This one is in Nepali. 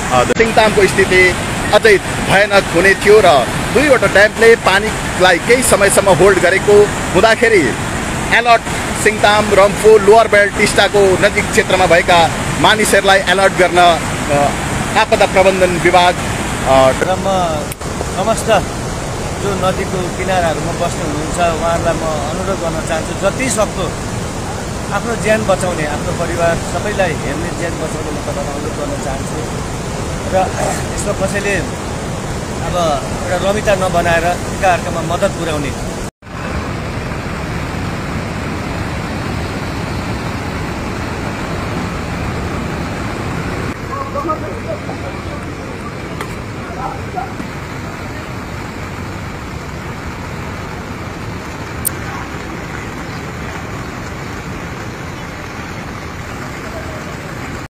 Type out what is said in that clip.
सिङतामको स्थिति अझै भयानक हुने थियो र दुईवटा ड्यामले पानीलाई केही समयसम्म होल्ड गरेको हुँदाखेरि alert Singtam, Rumphu, lower belt, टिस्टाको नजिक क्षेत्रमा भएका मानिसहरूलाई अलर्ट गर्न आपदा प्रबन्धन विभाग र म समस्त जो नदीको किनाराहरूमा बस्नु हुनुहुन्छ उहाँहरूलाई म अनुरोध गर्न चाहन्छु जति सक्दो आफ्नो ज्यान बचाउने, आफ्नो परिवार सबैलाई हेर्ने, ज्यान बचाउने म तपाईँलाई अनुरोध गर्न चाहन्छु। र यसमा कसैले अब एउटा रमिता नबनाएर एकाअर्कामा मद्दत पुर्याउने